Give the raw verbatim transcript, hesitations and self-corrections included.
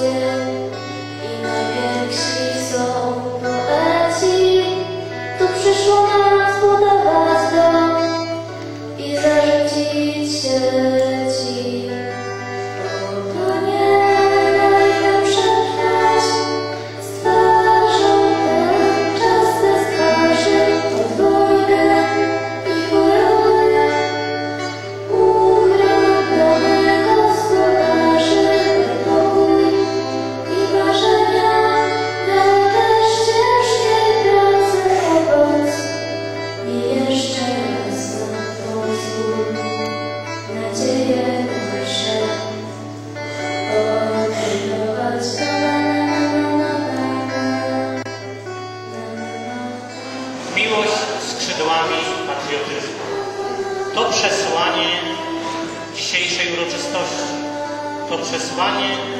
i najwięksi są poeci. Tu przyszło nas budować dom i zarzucić sieci. Oto nie dajmy przetrwać, stwarzą ten czas bez twarzy od wojny i wojny. Uchrony gospodarzy, pokój i marzenia, daj też ciężkiej pracy owoc i jeszcze raz na pozwól nadzieję nasze odkrywać. Miłość skrzydłami patriotyzmu. To przesłanie dzisiejszej uroczystości. To przesłanie